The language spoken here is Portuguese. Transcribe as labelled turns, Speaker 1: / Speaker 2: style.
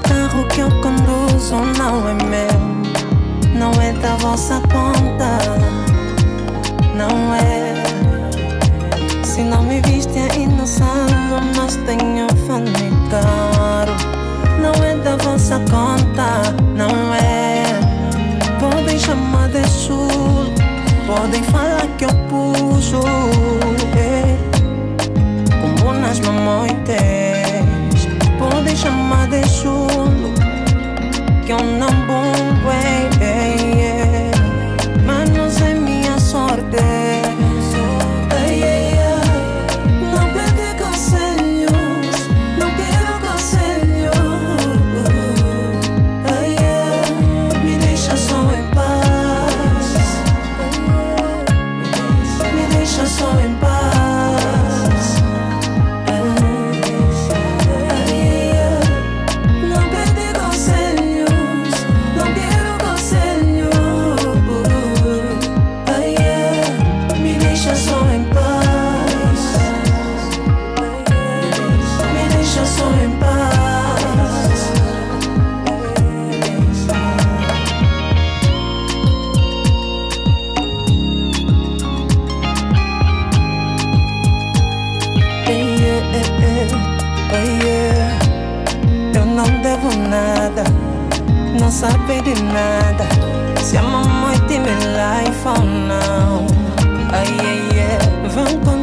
Speaker 1: carro que eu conduzo não é meu, não é da vossa conta, não é. Se não me viste aí no salão, mas tenho fone caro, não é da vossa conta, não é. Podem chamar de chulo, podem falar que eu puxo, como nas mamoites. Podem chamar de chulo, que eu não bombo, mas não sei minha sorte. Não pede conselhos, não quero conselhos. Me deixa só em paz, me deixa só em paz. Não sabe de nada, se ama muito em meu life ou não. Vão